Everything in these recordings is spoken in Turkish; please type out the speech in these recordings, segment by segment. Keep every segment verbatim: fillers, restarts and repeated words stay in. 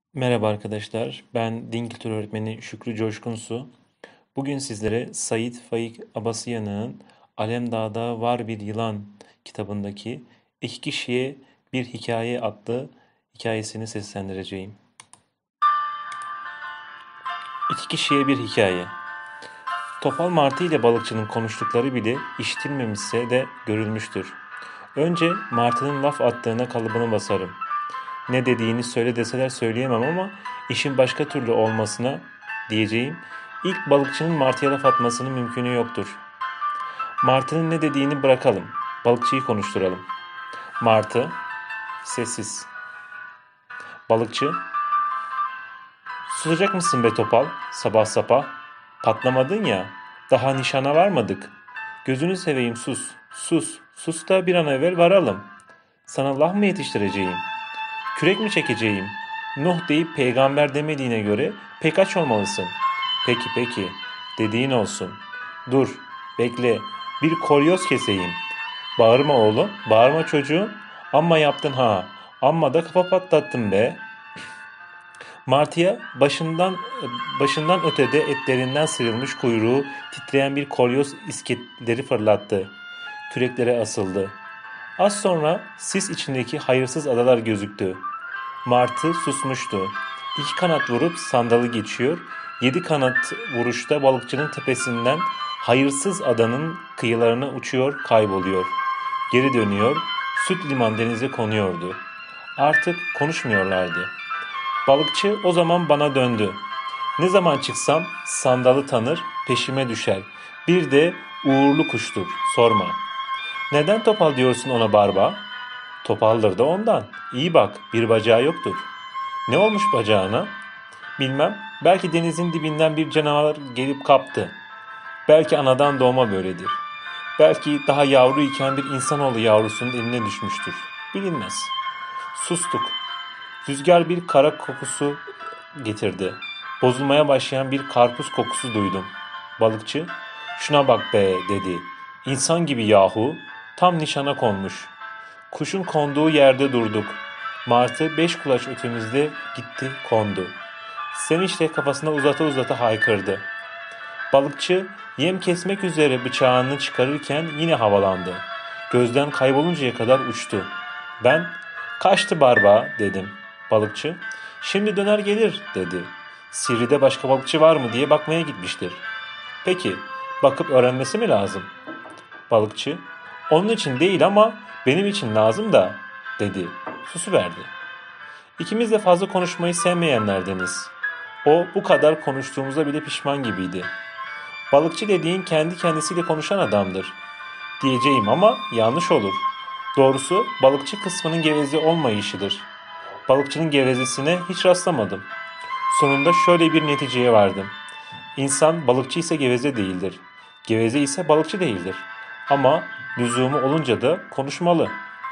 Merhaba arkadaşlar, ben din kültürü öğretmeni Şükrü Coşkunsu. Bugün sizlere Said Faik Abasıyanık'ın Alemdağ'da Var Bir Yılan kitabındaki İki Kişiye Bir Hikaye adlı hikayesini seslendireceğim. İki Kişiye Bir Hikaye. Topal Martı ile balıkçının konuştukları bile işitilmemişse de görülmüştür. Önce Martı'nın laf attığına kalıbını basarım. Ne dediğini söyle deseler söyleyemem ama işin başka türlü olmasına diyeceğim. İlk balıkçının martıya laf atmasının mümkünü yoktur. Martının ne dediğini bırakalım. Balıkçıyı konuşturalım. Martı sessiz. Balıkçı, susacak mısın be topal? Sabah sabah. Patlamadın ya. Daha nişana varmadık. Gözünü seveyim sus. Sus. Sus da bir an evvel varalım. Sana laf mı yetiştireceğim? Kürek mi çekeceğim? Nuh deyip peygamber demediğine göre pek aç olmalısın. Peki peki, dediğin olsun. Dur, bekle, bir kolyoz keseyim. Bağırma oğlum, bağırma çocuğum. Amma yaptın ha, amma da kafa patlattın be. Martıya başından başından ötede etlerinden sıyrılmış kuyruğu titreyen bir kolyoz isketleri fırlattı. Küreklere asıldı. Az sonra sis içindeki hayırsız adalar gözüktü. Martı susmuştu. İki kanat vurup sandalı geçiyor, yedi kanat vuruşta balıkçının tepesinden hayırsız adanın kıyılarına uçuyor, kayboluyor. Geri dönüyor, süt liman denize konuyordu. Artık konuşmuyorlardı. Balıkçı o zaman bana döndü. Ne zaman çıksam sandalı tanır, peşime düşer. Bir de uğurlu kuştur, sorma. Neden topal diyorsun ona barba? Topaldır da ondan. İyi bak, bir bacağı yoktur. Ne olmuş bacağına? Bilmem, belki denizin dibinden bir canavar gelip kaptı. Belki anadan doğma böyledir. Belki daha yavru iken bir insanoğlu yavrusunun eline düşmüştür. Bilinmez. Sustuk. Rüzgar bir kara kokusu getirdi. Bozulmaya başlayan bir karpuz kokusu duydum. Balıkçı, şuna bak be dedi. İnsan gibi yahu, tam nişana konmuş. Kuşun konduğu yerde durduk. Martı beş kulaç ötemizde gitti kondu. Sevinçle kafasına uzata uzata haykırdı. Balıkçı yem kesmek üzere bıçağını çıkarırken yine havalandı. Gözden kayboluncaya kadar uçtu. Ben, kaçtı barba dedim. Balıkçı, şimdi döner gelir dedi. Sivri'de başka balıkçı var mı diye bakmaya gitmiştir. Peki, bakıp öğrenmesi mi lazım? Balıkçı, onun için değil ama benim için lazım da dedi. Susuverdi. İkimiz de fazla konuşmayı sevmeyenlerdeniz. O bu kadar konuştuğumuza bile pişman gibiydi. Balıkçı dediğin kendi kendisiyle konuşan adamdır diyeceğim ama yanlış olur. Doğrusu balıkçı kısmının geveze olmayışıdır. Balıkçının gevezesine hiç rastlamadım. Sonunda şöyle bir neticeye vardım. İnsan balıkçı ise geveze değildir. Geveze ise balıkçı değildir. Ama lüzumu olunca da konuşmalı.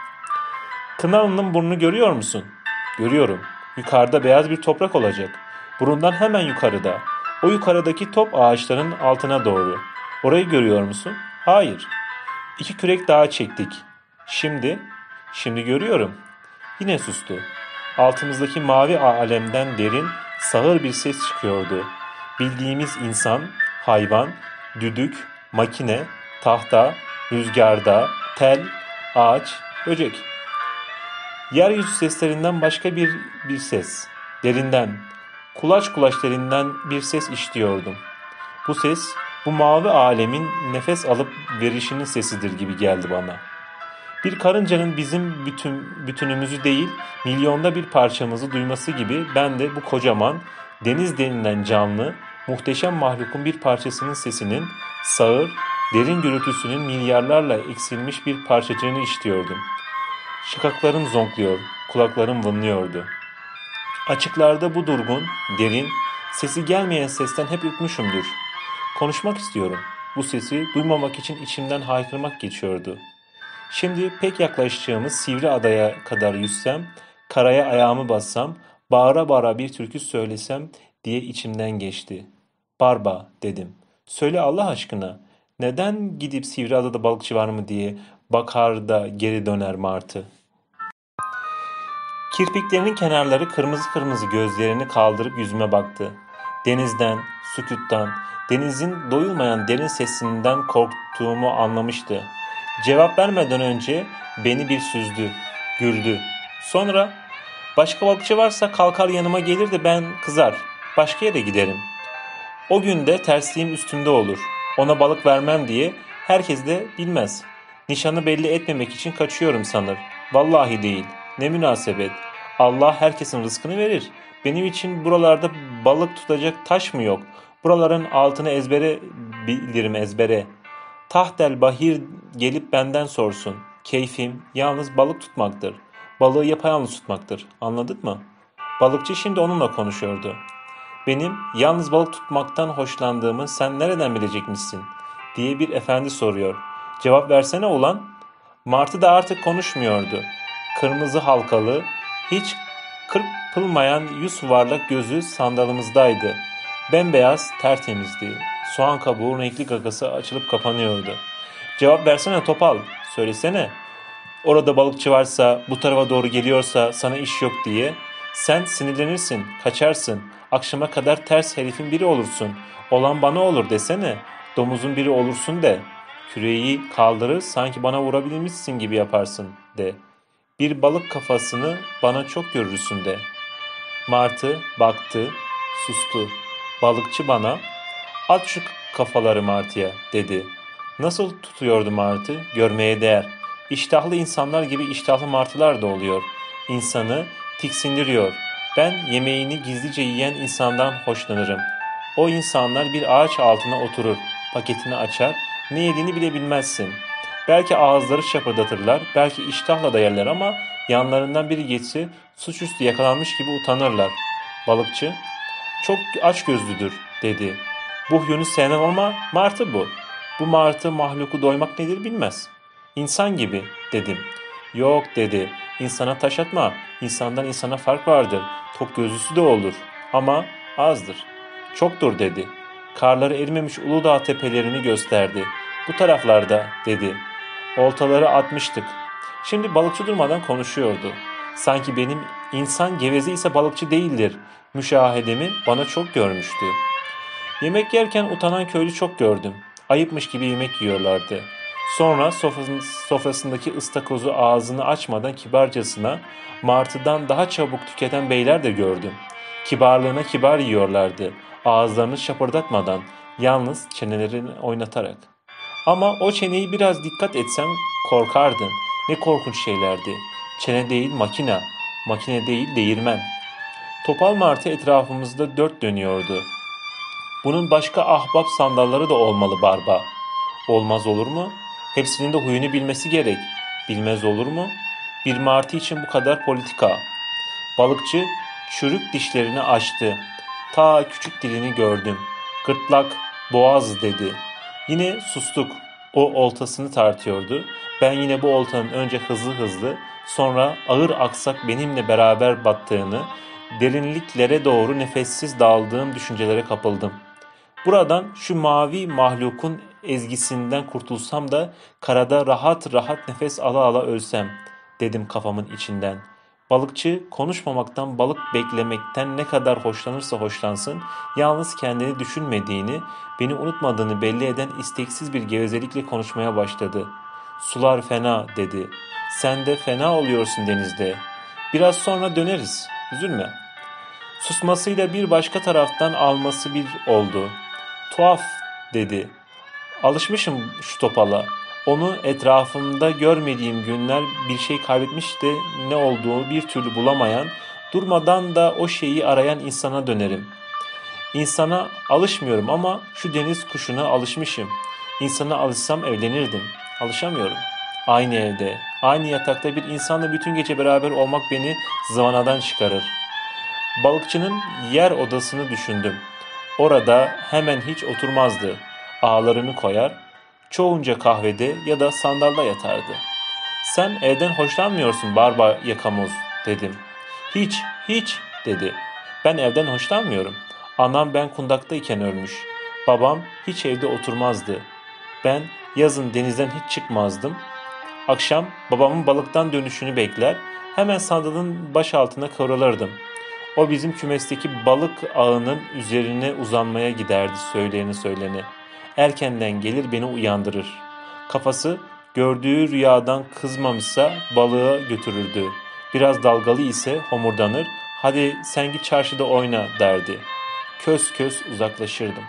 Kınalı'nın burnunu görüyor musun? Görüyorum. Yukarıda beyaz bir toprak olacak. Burundan hemen yukarıda. O yukarıdaki top ağaçların altına doğru. Orayı görüyor musun? Hayır. İki kürek daha çektik. Şimdi, şimdi görüyorum. Yine sustu. Altımızdaki mavi alemden derin, sağır bir ses çıkıyordu. Bildiğimiz insan, hayvan, düdük, makine, tahta, rüzgarda, tel, ağaç, böcek. Yeryüzü seslerinden başka bir bir ses. Derinden, kulaç kulaç derinden bir ses işitiyordum. Bu ses, bu mavi alemin nefes alıp verişinin sesidir gibi geldi bana. Bir karıncanın bizim bütün bütünümüzü değil, milyonda bir parçamızı duyması gibi ben de bu kocaman, deniz denilen canlı, muhteşem mahlukun bir parçasının sesinin, sağır, derin gürültüsünün milyarlarla eksilmiş bir parçacığını işitiyordum. Şakaklarım zonkluyor, kulaklarım vınlıyordu. Açıklarda bu durgun, derin, sesi gelmeyen sesten hep ürkmüşümdür. Konuşmak istiyorum. Bu sesi duymamak için içimden haykırmak geçiyordu. Şimdi pek yaklaştığımız Sivri Adaya kadar yüzsem, karaya ayağımı bassam, bağıra bağıra bir türkü söylesem diye içimden geçti. Barba dedim. Söyle Allah aşkına. Neden gidip Sivri Adada balıkçı var mı diye bakar da geri döner martı? Kirpiklerinin kenarları kırmızı kırmızı gözlerini kaldırıp yüzüme baktı. Denizden, sükuttan, denizin doyulmayan derin sesinden korktuğumu anlamıştı. Cevap vermeden önce beni bir süzdü, güldü. Sonra, başka balıkçı varsa kalkar yanıma gelir de ben kızar, başka yere giderim. O gün de tersliğim üstümde olur. Ona balık vermem diye herkes de bilmez. Nişanı belli etmemek için kaçıyorum sanır. Vallahi değil. Ne münasebet. Allah herkesin rızkını verir. Benim için buralarda balık tutacak taş mı yok? Buraların altını ezbere bilirim ezbere. Tahtel bahir gelip benden sorsun. Keyfim yalnız balık tutmaktır. Balığı yapayalnız tutmaktır. Anladın mı? Balıkçı şimdi onunla konuşuyordu. Benim yalnız balık tutmaktan hoşlandığımı sen nereden bilecekmişsin diye bir efendi soruyor. Cevap versene ulan. Martı da artık konuşmuyordu. Kırmızı halkalı, hiç kırpılmayan yüz yuvarlak gözü sandalımızdaydı. Bembeyaz, tertemizdi. Soğan kabuğu renkli gagası açılıp kapanıyordu. Cevap versene topal, söylesene. Orada balıkçı varsa, bu tarafa doğru geliyorsa sana iş yok diye. Sen sinirlenirsin, kaçarsın. Akşama kadar ters herifin biri olursun. Olan bana olur desene. Domuzun biri olursun de. Küreği kaldırır sanki bana vurabilmişsin gibi yaparsın de. Bir balık kafasını bana çok görürsün de. Martı baktı, sustu. Balıkçı bana, at şu kafaları martıya dedi. Nasıl tutuyordu martı? Görmeye değer. İştahlı insanlar gibi iştahlı martılar da oluyor. İnsanı tiksindiriyor. Ben yemeğini gizlice yiyen insandan hoşlanırım. O insanlar bir ağaç altına oturur, paketini açar, ne yediğini bile bilmezsin. Belki ağızları şapırdatırlar, belki iştahla da yerler ama yanlarından biri geçse suçüstü yakalanmış gibi utanırlar. Balıkçı, çok açgözlüdür dedi. Bu huyunu sevmem ama martı bu. Bu martı mahluku doymak nedir bilmez. İnsan gibi dedim. Yok dedi. İnsana taş atma. İnsandan insana fark vardır. Tok gözlüsü de olur. Ama azdır. Çoktur dedi. Karları erimemiş Uludağ tepelerini gösterdi. Bu taraflarda dedi. Oltaları atmıştık. Şimdi balıkçı durmadan konuşuyordu. Sanki benim insan geveze ise balıkçı değildir. Müşahedemi bana çok görmüştü. Yemek yerken utanan köylü çok gördüm. Ayıpmış gibi yemek yiyorlardı. Sonra sofrasındaki ıstakozu ağzını açmadan kibarcasına martıdan daha çabuk tüketen beyler de gördüm. Kibarlığına kibar yiyorlardı. Ağızlarını şapırdatmadan, yalnız çenelerini oynatarak. Ama o çeneyi biraz dikkat etsen korkardın. Ne korkunç şeylerdi. Çene değil makina, makine değil değirmen. Topal martı etrafımızda dört dönüyordu. Bunun başka ahbap sandalları da olmalı barba. Olmaz olur mu? Hepsinin de huyunu bilmesi gerek. Bilmez olur mu? Bir martı için bu kadar politika. Balıkçı çürük dişlerini açtı. Ta küçük dilini gördüm. Gırtlak, boğaz dedi. Yine sustuk. O oltasını tartıyordu. Ben yine bu oltanın önce hızlı hızlı, sonra ağır aksak benimle beraber battığını, derinliklere doğru nefessiz daldığım düşüncelere kapıldım. Buradan şu mavi mahlukun ezgisinden kurtulsam da karada rahat rahat nefes ala ala ölsem dedim kafamın içinden. Balıkçı konuşmamaktan, balık beklemekten ne kadar hoşlanırsa hoşlansın, yalnız kendini düşünmediğini, beni unutmadığını belli eden isteksiz bir gevezelikle konuşmaya başladı. Sular fena dedi. Sen de fena oluyorsun denizde. Biraz sonra döneriz. Üzülme. Susmasıyla bir başka taraftan alması bir oldu. Tuhaf dedi. Alışmışım şu topala. Onu etrafımda görmediğim günler bir şey kaybetmiş de ne olduğu bir türlü bulamayan, durmadan da o şeyi arayan insana dönerim. İnsana alışmıyorum ama şu deniz kuşuna alışmışım. İnsana alışsam evlenirdim. Alışamıyorum. Aynı evde, aynı yatakta bir insanla bütün gece beraber olmak beni zıvanadan çıkarır. Balıkçının yer odasını düşündüm. Orada hemen hiç oturmazdı. Ağlarını koyar, çoğunca kahvede ya da sandalda yatardı. Sen evden hoşlanmıyorsun barba yakamoz dedim. Hiç, hiç dedi. Ben evden hoşlanmıyorum. Anam ben kundaktayken ölmüş. Babam hiç evde oturmazdı. Ben yazın denizden hiç çıkmazdım. Akşam babamın balıktan dönüşünü bekler, Hemen sandalın baş altına kıvrılırdım. O bizim kümesteki balık ağının üzerine uzanmaya giderdi söyleyeni söyleni. Erkenden gelir beni uyandırır. Kafası gördüğü rüyadan kızmamışsa balığa götürürdü. Biraz dalgalı ise homurdanır. Hadi sen git çarşıda oyna derdi. Kös kös uzaklaşırdım.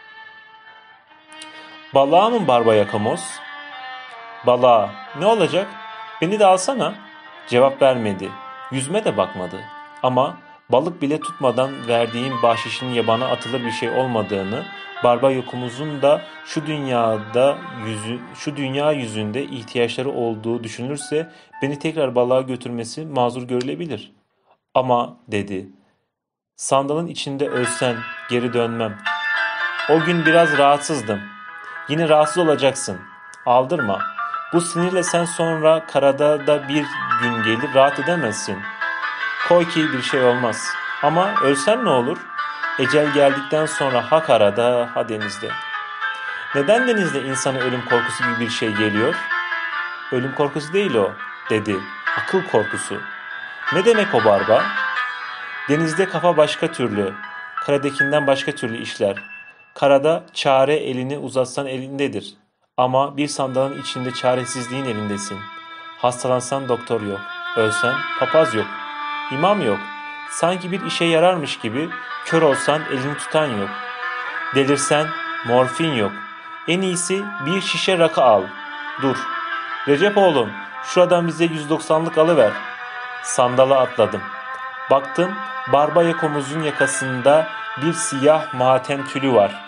Balığa mı barba yakamoz? Balığa. Ne olacak? Beni de alsana. Cevap vermedi. Yüzme de bakmadı. Ama balık bile tutmadan verdiğim bahşişin yabana atılır bir şey olmadığını, barba yokumuzun da şu dünyada yüzü, şu dünya yüzünde ihtiyaçları olduğu düşünülürse beni tekrar balığa götürmesi mazur görülebilir. Ama dedi, sandalın içinde ölsen geri dönmem. O gün biraz rahatsızdım. Yine rahatsız olacaksın. Aldırma. Bu sinirle sen sonra karada da bir gün gelir rahat edemezsin. Koy ki bir şey olmaz. Ama ölsen ne olur? Ecel geldikten sonra ha karada ha denizde. Neden denizde insana ölüm korkusu gibi bir şey geliyor? Ölüm korkusu değil o, dedi. Akıl korkusu. Ne demek o barba? Denizde kafa başka türlü, karadakinden başka türlü işler. Karada çare elini uzatsan elindedir. Ama bir sandalın içinde çaresizliğin elindesin. Hastalansan doktor yok, ölsen papaz yok, imam yok. Sanki bir işe yararmış gibi kör olsan elini tutan yok. Delirsen morfin yok. En iyisi bir şişe rakı al. Dur. Recep oğlum, şuradan bize yüz doksanlık alıver. Sandala atladım. Baktım, barba yakomuzun yakasında bir siyah matem tülü var.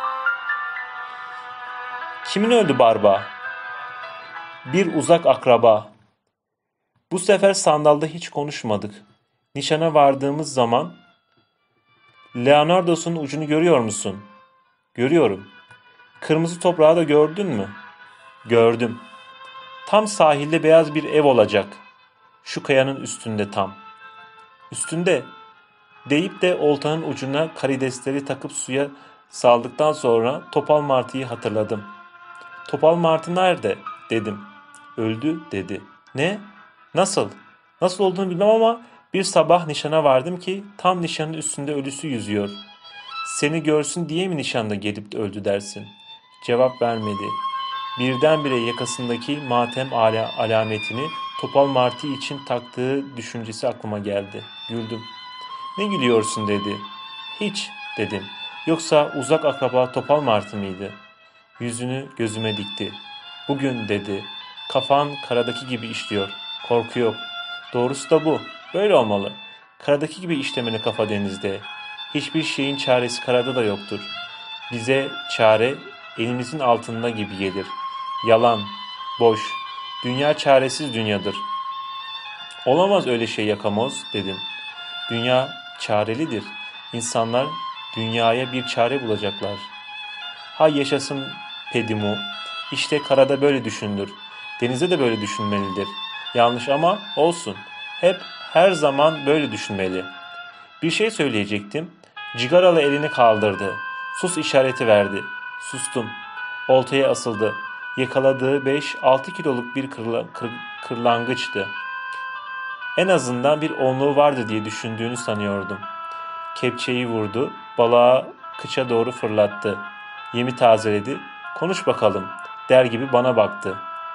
Kimin öldü barba? Bir uzak akraba. Bu sefer sandalda hiç konuşmadık. Nişana vardığımız zaman, Leonardos'un ucunu görüyor musun? Görüyorum. Kırmızı toprağı da gördün mü? Gördüm. Tam sahilde beyaz bir ev olacak. Şu kayanın üstünde tam. Üstünde deyip de oltanın ucuna karidesleri takıp suya saldıktan sonra topal martıyı hatırladım. Topal martı nerede? Dedim. Öldü dedi. Ne? Nasıl? Nasıl olduğunu bilmem ama bir sabah nişana vardım ki tam nişanın üstünde ölüsü yüzüyor. Seni görsün diye mi nişanda gelip de öldü dersin? Cevap vermedi. Birdenbire yakasındaki matem ala alametini topal martı için taktığı düşüncesi aklıma geldi. Güldüm. Ne gülüyorsun dedi. Hiç dedim. Yoksa uzak akraba topal martı mıydı? Yüzünü gözüme dikti. Bugün dedi. Kafan karadaki gibi işliyor. Korku yok. Doğrusu da bu. Böyle olmalı. Karadaki gibi işlemeli kafa denizde. Hiçbir şeyin çaresi karada da yoktur. Bize çare elimizin altında gibi gelir. Yalan, boş. Dünya çaresiz dünyadır. Olamaz öyle şey yakamoz dedim. Dünya çarelidir. İnsanlar dünyaya bir çare bulacaklar. Hay yaşasın Pedimu. İşte karada böyle düşünülür. Denizde de böyle düşünmelidir. Yanlış ama olsun. Hep her zaman böyle düşünmeli. Bir şey söyleyecektim. Cigaralı elini kaldırdı. Sus işareti verdi. Sustum. Oltaya asıldı. Yakaladığı beş altı kiloluk bir kırla, kır, kırlangıçtı. En azından bir onluğu vardı diye düşündüğünü sanıyordum. Kepçeyi vurdu. Balığa kıça doğru fırlattı. Yemi tazeledi. Konuş bakalım der gibi bana baktı.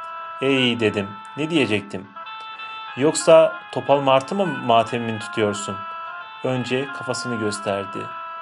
Ey dedim. Ne diyecektim? Yoksa topal martı mı matemini tutuyorsun? Önce kafasını gösterdi.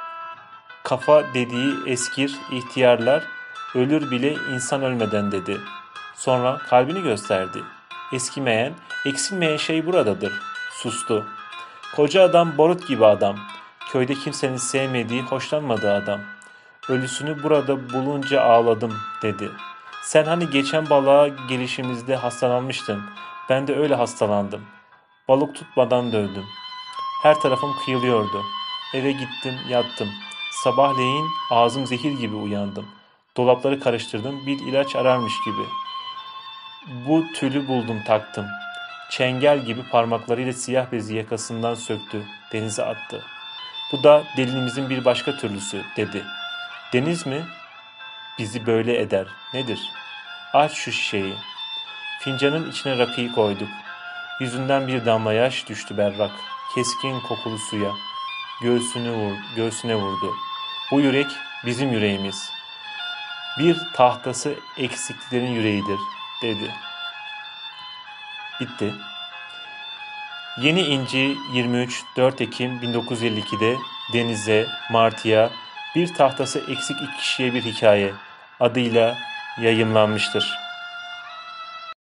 Kafa dediği eskir, ihtiyarlar, ölür bile insan ölmeden dedi. Sonra kalbini gösterdi. Eskimeyen, eksilmeyen şey buradadır. Sustu. Koca adam Borut gibi adam. Köyde kimsenin sevmediği, hoşlanmadığı adam. Ölüsünü burada bulunca ağladım dedi. Sen hani geçen balığa gelişimizde hastalanmıştın. Ben de öyle hastalandım. Balık tutmadan döndüm. Her tarafım kıyılıyordu. Eve gittim, yattım. Sabahleyin ağzım zehir gibi uyandım. Dolapları karıştırdım, bir ilaç ararmış gibi. Bu tülü buldum taktım. Çengel gibi parmaklarıyla siyah bezi yakasından söktü, denize attı. Bu da delinimizin bir başka türlüsü dedi. Deniz mi? Bizi böyle eder. Nedir? Aç şu şişeyi. Fincanın içine rakıyı koyduk. Yüzünden bir damla yaş düştü berrak. Keskin kokulu suya. Göğsünü vur, göğsüne vurdu. Bu yürek bizim yüreğimiz. Bir tahtası eksiklerin yüreğidir, dedi. Bitti. Yeni İnci yirmi üç dört Ekim bin dokuz yüz elli iki'de Deniz'e, Martı'ya, bir tahtası eksik iki kişiye bir hikaye adıyla yayımlanmıştır.